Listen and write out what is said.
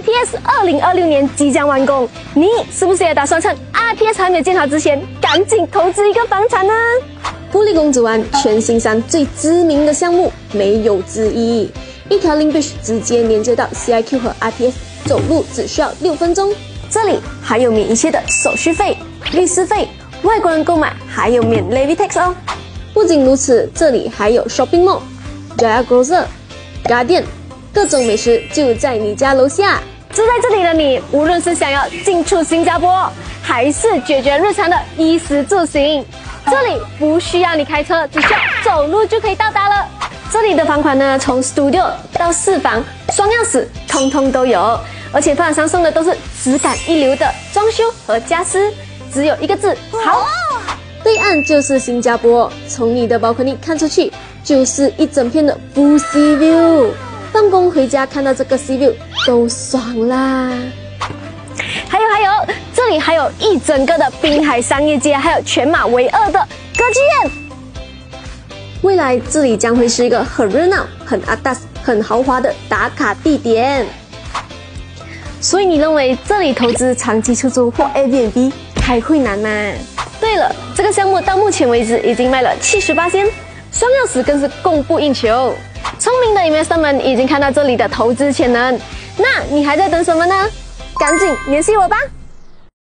RTS 2026年即将完工，你是不是也打算趁 RTS 还没有建好之前，赶紧投资一个房产呢？布利公主湾全新山最知名的项目没有之一，一条 Link Bridge 直接连接到 CIQ 和 RTS， 走路只需要6分钟。这里还有免一切的手续费、律师费，外国人购买还有免 Levy Tax 哦。不仅如此，这里还有 Shopping Mall、Jaya Grocer、Guardian， 各种美食就在你家楼下。住在这里的你，无论是想要进出新加坡，还是解决日常的衣食住行，这里不需要你开车，只需要走路就可以到达了。这里的房款呢，从 Studio 到4房，双钥匙通通都有，而且发展商送的都是质感一流的装修和家私，只有一个字：好。对岸就是新加坡，从你的balcony看出去，就是一整片的 Full Sea View。放工回家看到这个 Sea View 都爽啦！还有，这里还有一整个的滨海商业街，还有全马唯2的歌剧院。未来这里将会是一个很热闹、很阿达斯、很豪华的打卡地点。所以你认为这里投资长期出租或 Airbnb 还会难吗？对了，这个项目到目前为止已经卖了70%，双钥匙更是供不应求。聪明的 investor 们已经看到这里的投资潜能，那你还在等什么呢？赶紧联系我吧！